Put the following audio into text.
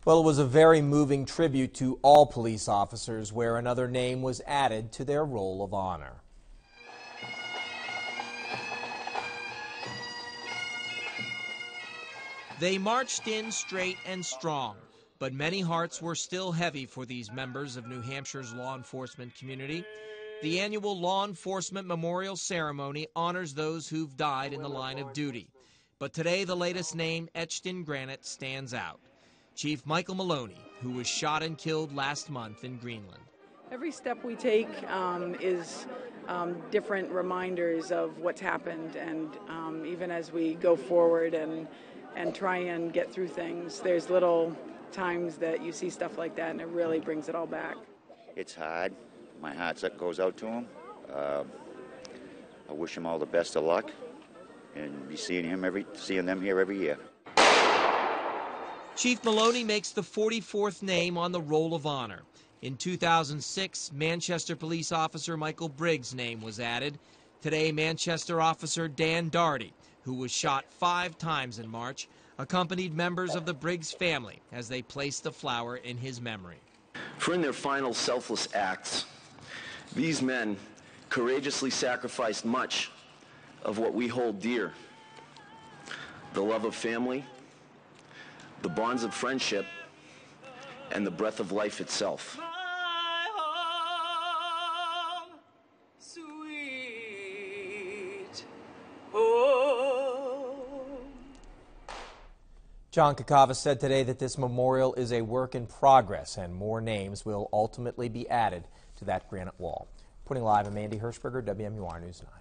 Well, it was a very moving tribute to all police officers where another name was added to their roll of honor. They marched in straight and strong, but many hearts were still heavy for these members of New Hampshire's law enforcement community. The annual Law Enforcement Memorial Ceremony honors those who've died in the line of duty. But today, the latest name etched in granite stands out. Chief Michael Maloney, who was shot and killed last month in Greenland. Every step we take is different reminders of what's happened, and even as we go forward and try and get through things, there's little times that you see stuff like that and it really brings it all back. It's hard. My heart goes out to him. I wish him all the best of luck and be seeing them here every year. Chief Maloney makes the 44th name on the Roll of Honor. In 2006, Manchester police officer Michael Briggs' name was added. Today, Manchester officer Dan Daugherty, who was shot 5 times in March, accompanied members of the Briggs family as they placed a flower in his memory. For in their final selfless acts, these men courageously sacrificed much of what we hold dear: the love of family, the bonds of friendship, and the breath of life itself. John Kakava said today that this memorial is a work in progress and more names will ultimately be added to that granite wall. Reporting live, I'm Andy Hirschberger, WMUR News 9.